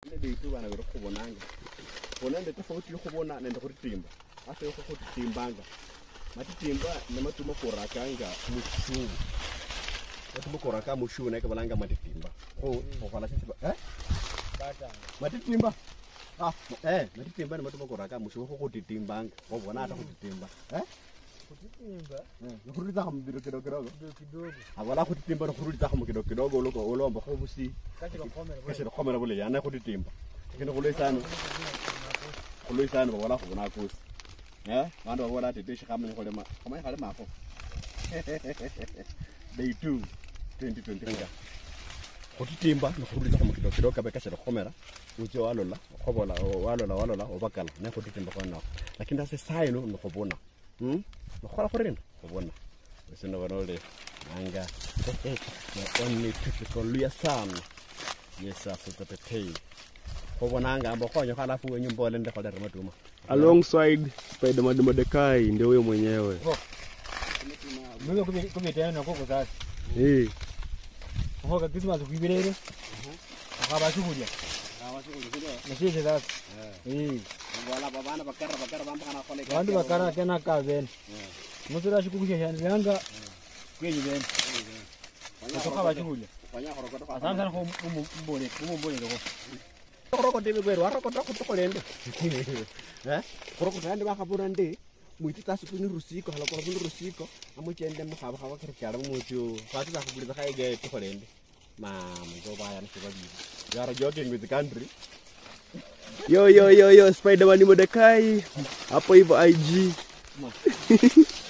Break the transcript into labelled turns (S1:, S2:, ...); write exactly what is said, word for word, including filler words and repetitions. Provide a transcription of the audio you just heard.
S1: Ile bitu bana go kubonanga. Bonande tofauti yo kubona nende kuritimba. Asa yo kutimbanga. Matitimba na matuma korakanga mushu. Matuma koraka mushu na kebalanga matitimba. Ko ofala sisiba. Eh?
S2: Bata.
S1: Matitimba. Ah, eh, matitimba na matuma koraka mushu ko kutimbanga. Ko bona ata kutitimba. Eh?
S2: Kutitimba.
S1: Eh, nukuruliza kama kidogo kidogo.
S2: Kidogo kidogo.
S1: Abala kutitimba nukuruliza kama kidogo kidogo uloko ulomba ko busi.
S2: Kachi kwa kamera.
S1: Kachi kwa kamera bole yana kutitimba. Kino kuloi sana. Kuloi sana wala kubona kusi. Eh? Bantu babona tetesha kama ni kolema. Kama ni kalema hapo. Day two twenty twenty. Kutitimba nukuruliza kama kidogo kidogo kabeka cha kamera. Ujo walola, khobola walola walola obakala. Na kutitimba kwa nako. Lakini sasa saino nukubona. Hmm? Nokhola khorena khobona sino bonole anga na only typical luya sana yesa sotatei khobona anga ambo khonyo khala fu nyumba le ndekho le matuma
S3: alongside Spider-Man Mordecai ndio wewe mwenyewe
S2: mimi kubi kubi tena na koko sasa
S3: eh
S2: hoga Christmas kuibirere akaba shuhudia
S1: akaba shuhudia
S2: na sisi sasa eh
S1: wala babana bakara bakara bamba kana khole
S2: bandu bakara kana ka ben musura shukubisha yanga kwenye ben kutoka bashuhudia
S1: fanya khoroko to
S2: asante sana kwa mbole mbole loko
S1: khoroko tebe kwero aroko to kutokolende eh khoroko tande bakabona ndi muiti tsa supini rusiko hala kola buni rusiko amuchende mkhaba khaba khirikala mutyo fati za kubuliza khaige tokolende mama go baya nisibabi you are joking with the country.
S3: Yo yo yo yo Spider-Man Mordecai hapo hivyo I G